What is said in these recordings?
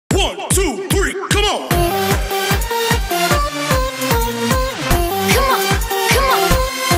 One, two, three, come on! Come on, come on.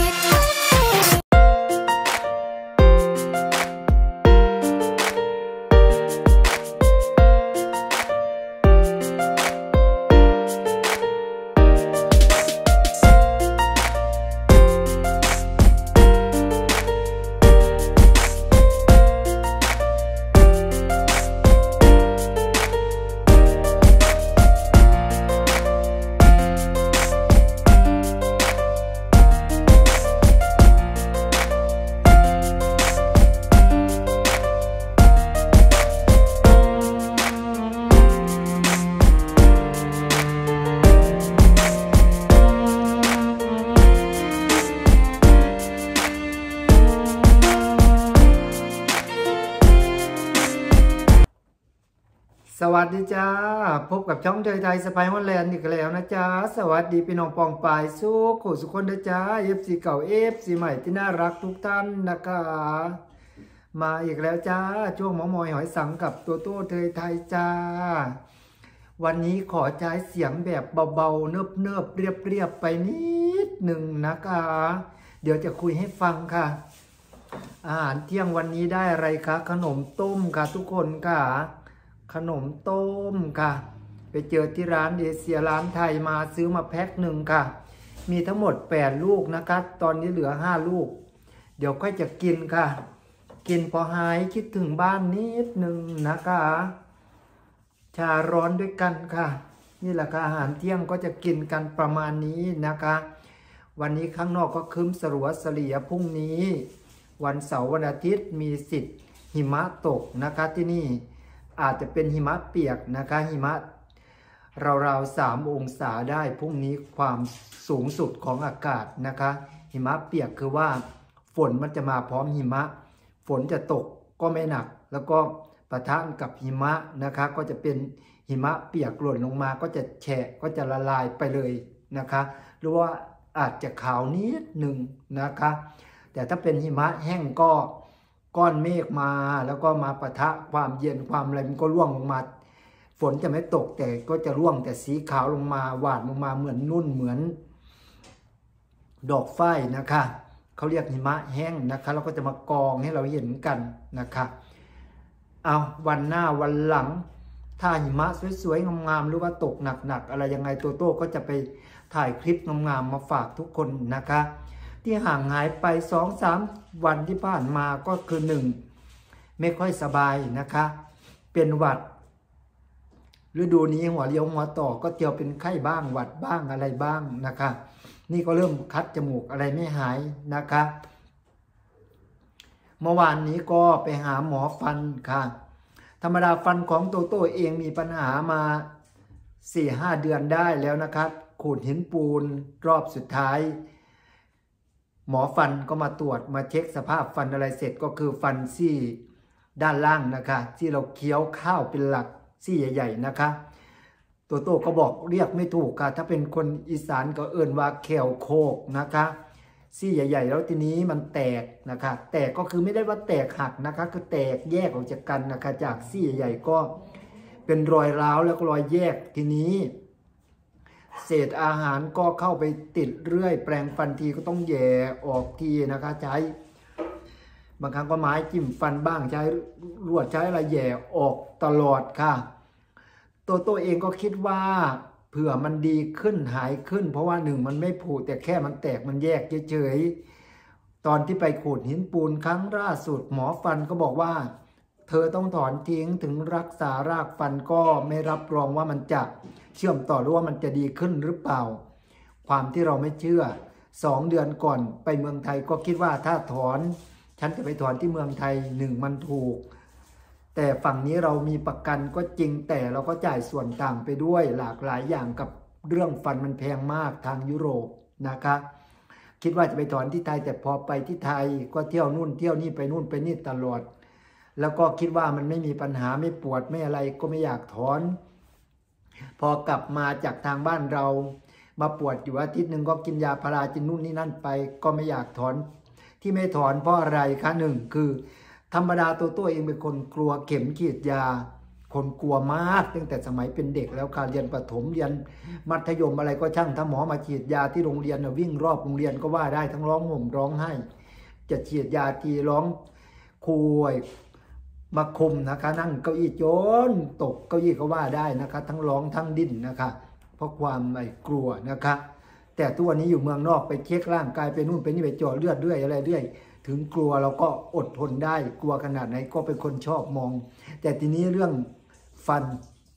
สวัสดีจ้าพบกับช่องเทยไทยสไปฮอลแลนด์อีกแล้วนะจ้าสวัสดีพี่น้องปองปายสู้ขู่สุขคนเด้อจ้า FC เก่า FC ใหม่ที่น่ารักทุกท่านนะคะมาอีกแล้วจ้าช่วงหมอมอยหอยสังกับตัวโต้เทยไทยจ้าวันนี้ขอใช้เสียงแบบเบาๆเนิบๆเรียบๆไปนิดหนึ่งนะคะเดี๋ยวจะคุยให้ฟังค่ะอาหารเที่ยงวันนี้ได้อะไรคะขนมต้มค่ะทุกคนค่ะขนมต้มค่ะไปเจอที่ร้านเอเชียร้านไทยมาซื้อมาแพ็คหนึ่งค่ะมีทั้งหมด8ลูกนะคะตอนนี้เหลือ5ลูกเดี๋ยวค่อยจะกินค่ะกินพอหายคิดถึงบ้านนิดหนึ่งนะคะชาร้อนด้วยกันค่ะนี่แหละค่ะอาหารเที่ยงก็จะกินกันประมาณนี้นะคะวันนี้ข้างนอกก็ครึ้มสลัวเสลี่ยพรุ่งนี้วันเสาร์วันอาทิตย์มีสิทธิ์หิมะตกนะคะที่นี่อาจจะเป็นหิมะเปียกนะคะหิมะราวๆ3 องศาได้พรุ่งนี้ความสูงสุดของอากาศนะคะหิมะเปียกคือว่าฝนมันจะมาพร้อมหิมะฝนจะตกก็ไม่หนักแล้วก็ปะทะกับหิมะนะคะก็จะเป็นหิมะเปียกหล่นลงมาก็จะแฉะก็จะละลายไปเลยนะคะหรือว่าอาจจะขาวนิดหนึ่งนะคะแต่ถ้าเป็นหิมะแห้งก็ก้อนเมฆมาแล้วก็มาปะทะความเย็นความอะไรมันก็ร่วงลงมาฝนจะไม่ตกแต่ก็จะร่วงแต่สีขาวลงมาหวานลงมาเหมือนนุ่นเหมือนดอกฝ้ายนะคะเขาเรียกหิมะแห้งนะคะแล้วก็จะมากองให้เราเห็นกันนะคะเอาวันหน้าวันหลังถ้าหิมะสวยๆงามๆหรือว่าตกหนักๆอะไรยังไงโตโต้ก็จะไปถ่ายคลิปงามๆมาฝากทุกคนนะคะที่ห่างหายไป 2-3 วันที่ผ่านมาก็คือ1ไม่ค่อยสบายนะคะเป็นหวัดฤดูนี้หัวเลี้ยวหัวต่อก็เจียวเป็นไข้บ้างหวัดบ้างอะไรบ้างนะคะนี่ก็เริ่มคัดจมูกอะไรไม่หายนะคะเมื่อวานนี้ก็ไปหาหมอฟันค่ะธรรมดาฟันของโตโต้เองมีปัญหามา 4-5 เดือนได้แล้วนะครับขูดหินปูนรอบสุดท้ายหมอฟันก็มาตรวจมาเช็คสภาพฟันอะไรเสร็จก็คือฟันซี่ด้านล่างนะคะที่เราเคี้ยวข้าวเป็นหลักซี่ใหญ่ๆนะคะโตโต้ก็บอกเรียกไม่ถูกค่ะถ้าเป็นคนอีสานก็เอิ่นว่าแขวโคกนะคะซี่ใหญ่ๆแล้วทีนี้มันแตกนะคะแตกก็คือไม่ได้ว่าแตกหักนะคะคือแตกแยกออกจากกันนะคะจากซี่ใหญ่ๆก็เป็นรอยร้าวแล้วก็รอยแยกทีนี้เศษอาหารก็เข้าไปติดเรื่อยแปรงฟันทีก็ต้องแย่ออกทีนะคะใช้บางครั้งก็ไม้จิ้มฟันบ้างใช้ลวดใช้อะไรแย่ออกตลอดค่ะตัวเองก็คิดว่าเผื่อมันดีขึ้นหายขึ้นเพราะว่า1มันไม่ผุแต่แค่มันแตกมันแยกเฉยๆตอนที่ไปขูดหินปูนครั้งล่าสุดหมอฟันก็บอกว่าเธอต้องถอนทิ้งถึงรักษารากฟันก็ไม่รับรองว่ามันจะเชื่อมต่อหรือว่ามันจะดีขึ้นหรือเปล่าความที่เราไม่เชื่อ2 เดือนก่อนไปเมืองไทยก็คิดว่าถ้าถอนฉันจะไปถอนที่เมืองไทย1มันถูกแต่ฝั่งนี้เรามีประกันก็จริงแต่เราก็จ่ายส่วนต่างไปด้วยหลากหลายอย่างกับเรื่องฟันมันแพงมากทางยุโรปนะคะคิดว่าจะไปถอนที่ไทยแต่พอไปที่ไทยก็เที่ยวนู่นเที่ยวนี่ไปนู่นไปนี่ตลอดแล้วก็คิดว่ามันไม่มีปัญหาไม่ปวดไม่อะไรก็ไม่อยากถอนพอกลับมาจากทางบ้านเรามาปวดอยู่อาทิตย์หนึ่งก็กินยาพาราจินนู่นนี่นั่นไปก็ไม่อยากถอนที่ไม่ถอนเพราะอะไรคะ1คือธรรมดาตัวเองเป็นคนกลัวเข็มฉีดยาคนกลัวมากตั้งแต่สมัยเป็นเด็กแล้วการเรียนประถมเรียนมัธยมอะไรก็ช่างถ้าหมอมาฉีดยาที่โรงเรียนวิ่งรอบโรงเรียนก็ว่าได้ทั้งร้องห่มร้องไห้จะฉีดยาทีร้องคุยมาคุมนะคะนั่งเก้าอี้โจนตกเก้าอี้ก็ว่าได้นะคะทั้งร้องทั้งดิ้นนะคะเพราะความกลัวนะคะแต่ทุกวันนี้อยู่เมืองนอกไปเช็คร่างกายไปนู่นไปนี่ไปเจาะเลือดเรื่อยอะไรเรื่อยถึงกลัวเราก็อดทนได้กลัวขนาดไหนก็เป็นคนชอบมอง แต่ทีนี้เรื่องฟัน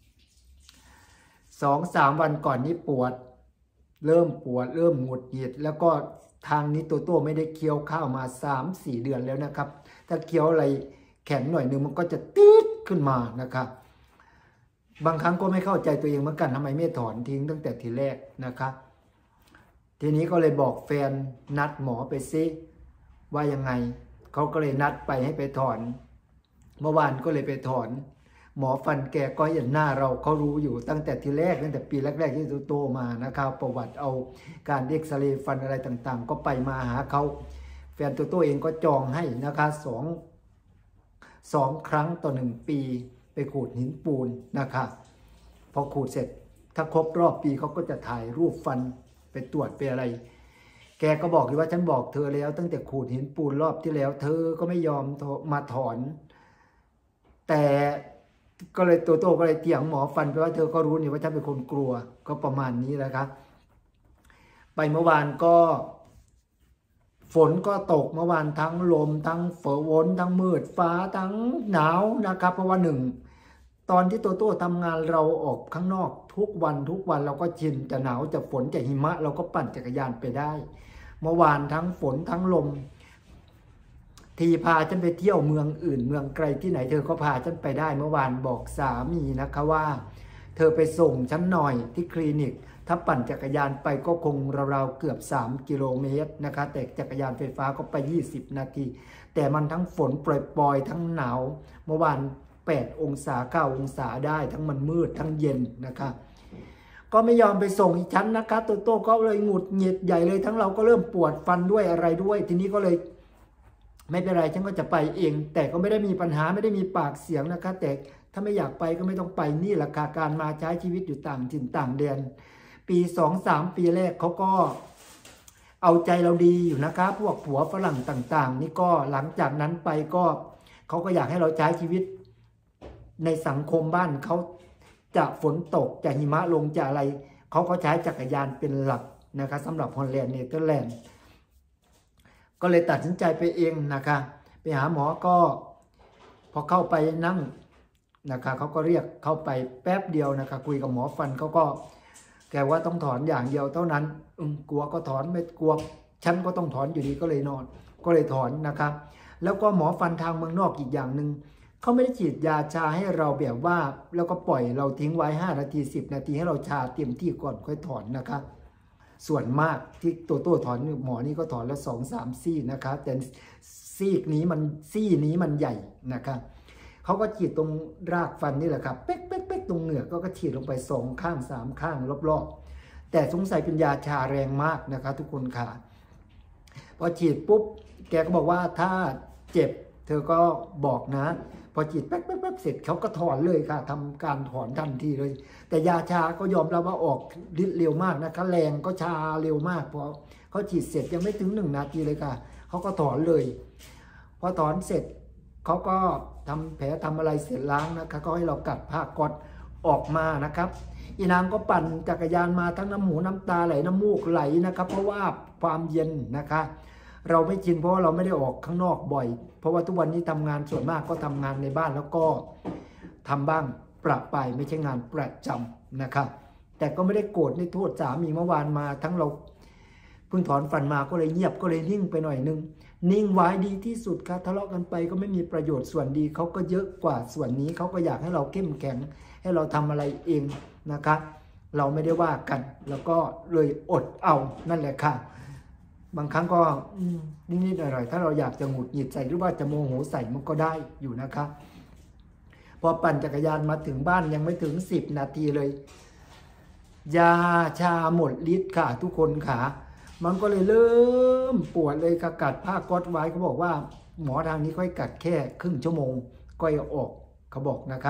2-3 วันก่อนนี้ปวดเริ่มหงุดหงิดแล้วก็ทางนี้โตไม่ได้เคี้ยวข้าวมา 3-4 เดือนแล้วนะครับถ้าเคี้ยวอะไรแข็งหน่อยนึงมันก็จะตืดขึ้นมานะครับบางครั้งก็ไม่เข้าใจตัวเองเหมือนกันทำไมไม่ถอนทิ้งตั้งแต่ทีแรกนะครับทีนี้ก็เลยบอกแฟนนัดหมอไปซิว่ายังไงเขาก็เลยนัดไปให้ไปถอนเมื่อวานก็เลยไปถอนหมอฟันแกก็เห็นหน้าเราเขารู้อยู่ตั้งแต่ทีแรกตั้งแต่ปีแรกๆที่โตมานะครับประวัติเอาการเอ็กซเรย์ฟันอะไรต่างๆก็ไปมาหาเขาแฟนโตเองก็จองให้นะคะสองครั้งต่อ1 ปีไปขูดหินปูนนะคะพอขูดเสร็จถ้าครบรอบปีเขาก็จะถ่ายรูปฟันไปตรวจไปอะไรแกก็บอกว่าฉันบอกเธอแล้วตั้งแต่ขูดหินปูนรอบที่แล้วเธอก็ไม่ยอมมาถอนแต่ก็เลยโตก็เลยเถียงหมอฟันไปว่าเธอก็รู้นี่ว่าฉันเป็นคนกลัวก็ประมาณนี้แหละครับไปเมื่อวานก็ฝนก็ตกเมื่อวานทั้งลมทั้งฝนทั้งมืดฟ้าทั้งหนาวนะครับเพราะว่าตอนที่โตทำงานเราออกข้างนอกทุกวันเราก็ชินจะหนาวจะฝนจะหิมะเราก็ปั่นจักรยานไปได้เมื่อวานทั้งฝนทั้งลมทีพาฉันไปเที่ยวเมืองอื่นเมืองไกลที่ไหนเธอก็พาฉันไปได้เมื่อวานบอกสามีนะคะว่าเธอไปส่งฉันหน่อยที่คลินิกถ้าปั่นจักรยานไปก็คงราวๆเกือบ3 กิโลเมตรนะคะแต่จักรยานไฟฟ้าก็ไป20 นาทีแต่มันทั้งฝนปล่อยๆทั้งหนาวเมื่อวาน8 องศา9 องศาได้ทั้งมันมืดทั้งเย็นนะคะก็ไม่ยอมไปส่งอีกชั้นนะคะโตก็เลยหงุดหงิดใหญ่เลยทั้งเราก็เริ่มปวดฟันด้วยอะไรด้วยทีนี้ก็เลยไม่เป็นไรฉันก็จะไปเองแต่ก็ไม่ได้มีปัญหาไม่ได้มีปากเสียงนะคะแต่ถ้าไม่อยากไปก็ไม่ต้องไปนี่แหละค่ะการมาใช้ชีวิตอยู่ต่างถิ่นต่างแดนปี 2-3 ปีแรกเขาก็เอาใจเราดีอยู่นะคะพวกผัวฝรั่งต่างๆนี่ก็หลังจากนั้นไปก็เขาก็อยากให้เราใช้ชีวิตในสังคมบ้านเขาจะฝนตกจะหิมะลงจะอะไรเขาก็ใช้จักรยานเป็นหลักนะคะสำหรับฮอลแลนด์เนเธอร์แลนด์ก็เลยตัดสินใจไปเองนะคะไปหาหมอก็พอเข้าไปนั่งนะคะเขาก็เรียกเข้าไปแป๊บเดียวนะคะคุยกับหมอฟันเขาก็แกว่าต้องถอนอย่างเดียวเท่านั้นกลัวก็ถอนไม่กลัวฉันก็ต้องถอนอยู่ดีก็เลยถอนนะคะแล้วก็หมอฟันทางเมืองนอกอีกอย่างหนึ่งเขาไม่ได้ฉีดยาชาให้เราแบบว่าแล้วก็ปล่อยเราทิ้งไว้5 นาที10 นาทีให้เราชาเต็มที่ก่อนค่อยถอนนะคะส่วนมากที่โตถอนหมอนี่ก็ถอนแล้ว2-3 ซี่นะคะแต่ซี่นี้มันใหญ่นะคะเขาก็ฉีดตรงรากฟันนี่แหละครับเป๊กตรงเหงือกก็ฉีดลงไป2 ข้าง3 ข้างรอบๆแต่สงสัยเป็นยาชาแรงมากนะคะทุกคนค่ะพอฉีดปุ๊บแกก็บอกว่าถ้าเจ็บเธอก็บอกนะพอฉีดแป๊บเสร็จเขาก็ถอนเลยค่ะทำการถอนทันทีเลยแต่ยาชาก็ยอมรับว่าออกฤทธิ์เร็วมากนะคะแรงก็ชาเร็วมากพอเขาฉีดเสร็จยังไม่ถึง1 นาทีเลยค่ะเขาก็ถอนเลยพอถอนเสร็จเขาก็ทำแผลทำอะไรเสร็จล้างนะคะก็ให้เรากัดผ้าก๊อซออกมานะครับอีนางก็ปั่นจักรยานมาทั้งน้ำหูน้ำตาไหลน้ำมูกไหลนะครับเพราะว่าความเย็นนะคะเราไม่ชินเพราะว่าเราไม่ได้ออกข้างนอกบ่อยเพราะว่าทุกวันนี้ทำงานส่วนมากก็ทำงานในบ้านแล้วก็ทำบ้างประปายไม่ใช่งานประจำนะครับแต่ก็ไม่ได้โกรธไม่โทษสามีเมื่อวานมาทั้งเราเพิ่งถอนฟันมาก็เลยเงียบก็เลยนิ่งไปหน่อยนึงนิ่งไว้ดีที่สุดครับทะเลาะกันไปก็ไม่มีประโยชน์ส่วนดีเขาก็เยอะกว่าส่วนนี้เขาก็อยากให้เราเข้มแข็งให้เราทำอะไรเองนะคะเราไม่ได้ว่ากันแล้วก็เลยอดเอานั่นแหละค่ะบางครั้งก็นิดๆหน่อยๆถ้าเราอยากจะหงุดหงิดใส่หรือว่าจะโมโหใส่มันก็ได้อยู่นะคะพอปั่นจักรยานมาถึงบ้านยังไม่ถึง10 นาทีเลยยาชาหมดฤทธิ์ค่ะทุกคนค่ะมันก็เลยเริ่มปวดเลยค่ะกัดผ้าก๊อซไว้เขาบอกว่าหมอทางนี้ค่อยกัดแค่ครึ่งชั่วโมงก็จะออกเขาบอกนะคะ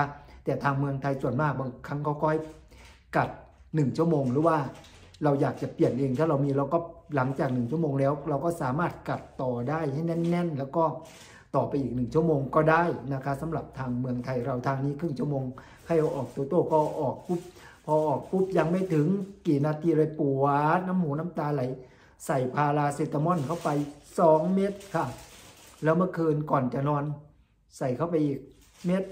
แต่ทางเมืองไทยส่วนมากบางครั้งเขาก็ให้กัด1 ชั่วโมงหรือว่าเราอยากจะเปลี่ยนเองถ้าเรามีเราก็หลังจาก1 ชั่วโมงแล้วเราก็สามารถกัดต่อได้ให้แน่นๆแล้วก็ต่อไปอีก1 ชั่วโมงก็ได้นะคะสำหรับทางเมืองไทยเราทางนี้ครึ่งชั่วโมงให้เอาออกตัวก็ออกปุ๊บพอออกปุ๊บยังไม่ถึงกี่นาทีเลยปวดน้ำหูน้ำตาไหลใส่พาราเซตามอลเข้าไป2 เม็ดค่ะแล้วเมื่อคืนก่อนจะนอนใส่เข้าไปอีก1 เม็ด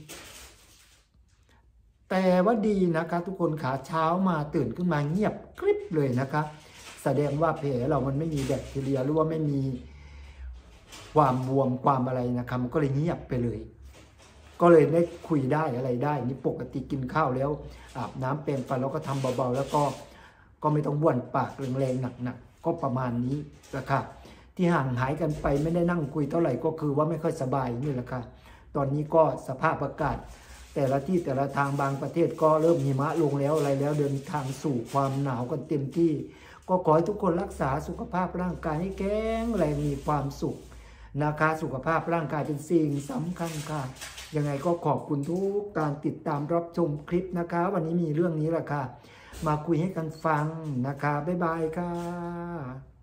แต่ว่าดีนะคะทุกคนขาเช้ามาตื่นขึ้นมาเงียบกริบเลยนะคะแสดงว่าแผลเรามันไม่มีแบคทีเรียหรือว่าไม่มีความบวมความอะไรนะคะมันก็เลยเงียบไปเลยก็เลยได้คุยได้อะไรได้นี่ปกติกินข้าวแล้วอาบน้ำเป็นฟันแล้วก็ทำเบาๆแล้วก็ไม่ต้องบ้วนปากแรงๆหนักๆก็ประมาณนี้แหละค่ะที่ห่างหายกันไปไม่ได้นั่งคุยเท่าไหร่ก็คือว่าไม่ค่อยสบายนี่แหละค่ะตอนนี้ก็สภาพอากาศแต่ละที่แต่ละทางบางประเทศก็เริ่มหิมะลงแล้วอะไรแล้วเดินทางสู่ความหนาวกันเต็มที่ก็ขอให้ทุกคนรักษาสุขภาพร่างกายให้แข็งแรงมีความสุขนะคะสุขภาพร่างกายเป็นสิ่งสำคัญค่ะยังไงก็ขอบคุณทุกการติดตามรับชมคลิปนะคะวันนี้มีเรื่องนี้แหละค่ะมาคุยให้กันฟังนะคะบ๊ายบายค่ะ